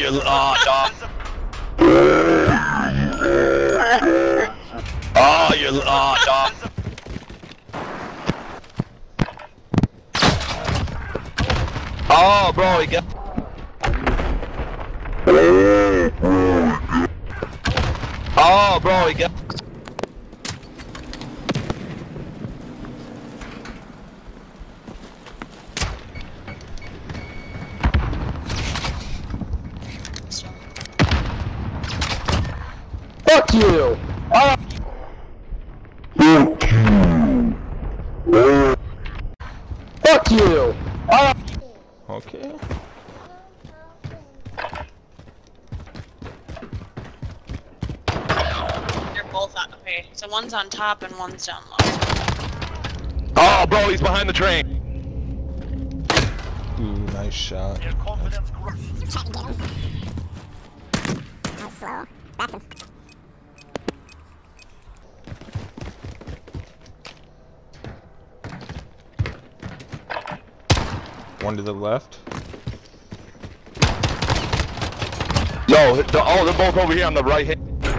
you dog. Oh, you dog. Oh, bro, he got. Oh, bro, he got. Fuck you! Oh. Fuck you! Oh. Okay. They're both on. Okay, so one's on top and one's down low. Oh, bro, he's behind the train. Ooh, nice shot. Their confidence grows. Try to get him. That was slow. Back him. One to the left. Yo, they're both over here on the right hand.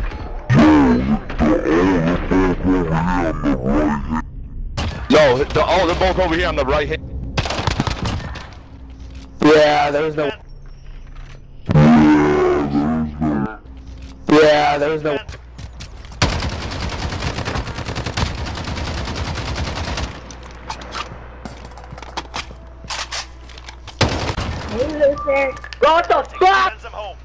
Yo, they're both over here on the right hand. Yeah, there was no. Yeah, there was no. Hey, loser. What the fuck? Sends them home.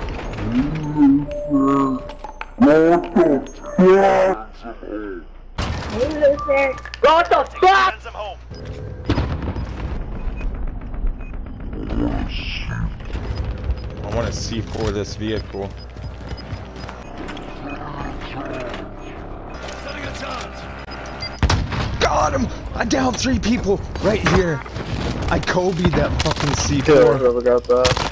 Hey, loser. What the fuck? Sends them home. I want to C4 this vehicle. Setting a charge. Got him! I downed 3 people right here. I Kobe'd that fucking Dude, C4. whoever got that.